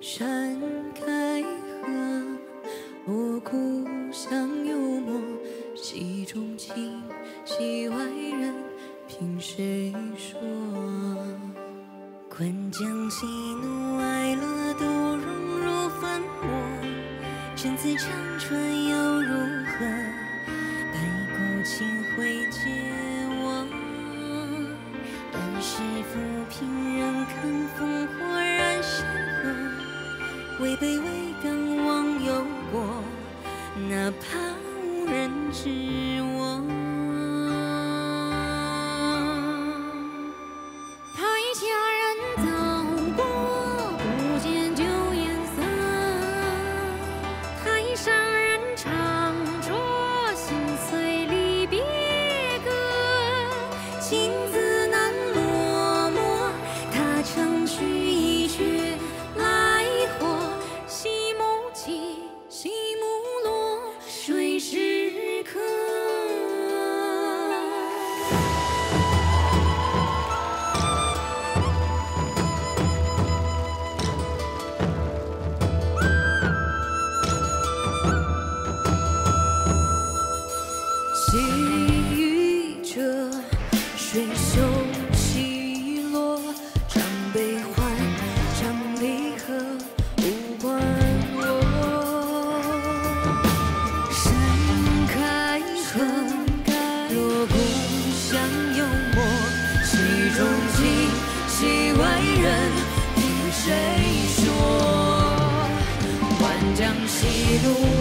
山开合，我故乡幽默，戏中情，戏外人，凭谁说？ 观江喜怒哀乐都融入粉墨，陈词长春又如何？白骨青灰皆我。但是浮萍仍看烽火燃山河，渭北渭港望忧国，哪怕无人知我。 细雨者，水袖起落，张悲欢，张悲和，无关我。山开合，锣鼓响幽默，戏中情，戏外人，凭谁说？万江喜怒